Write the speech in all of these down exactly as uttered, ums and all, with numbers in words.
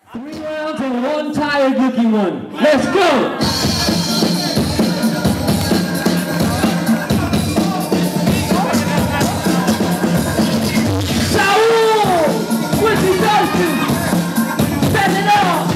Three rounds and one tired looking one. Let's go! Saewl! With the Docious! Set it up!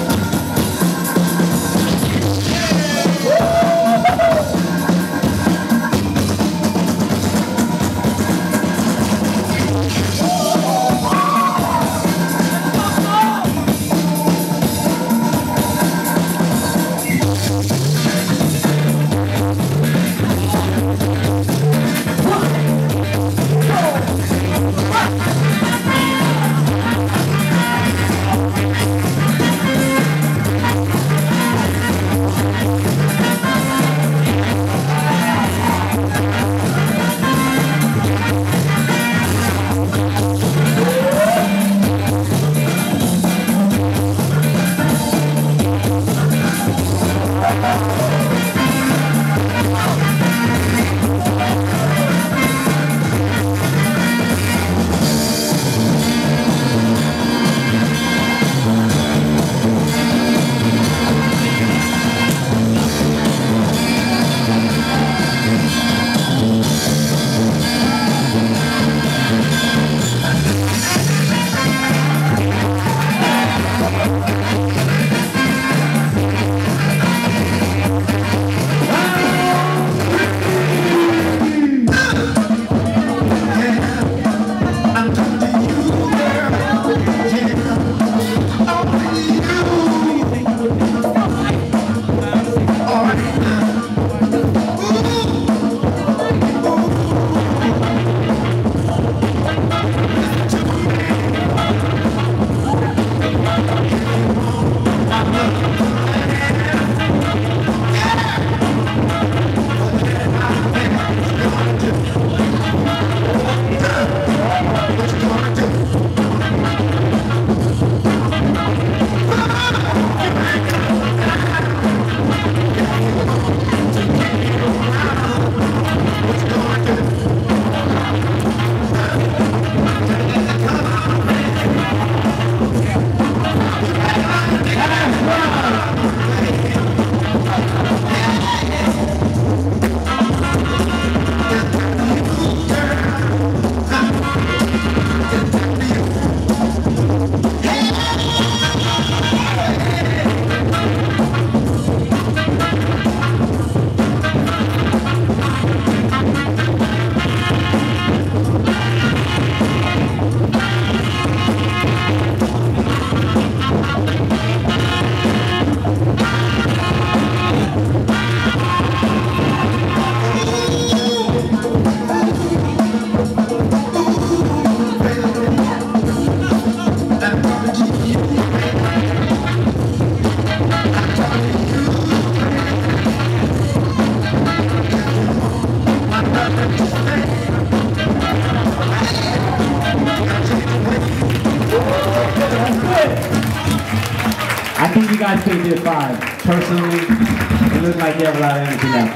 I think you guys could have did five. Personally, it looked like you have a lot of energy left.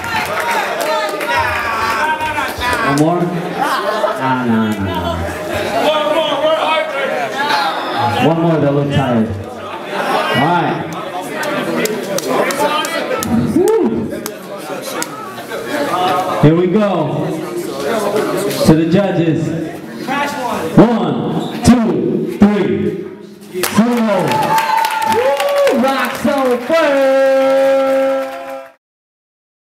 One more? Nah, nah, nah. One more, they'll look tired. Alright. Here we go. To the judges. One, two, three. Sumo. Rock so firm.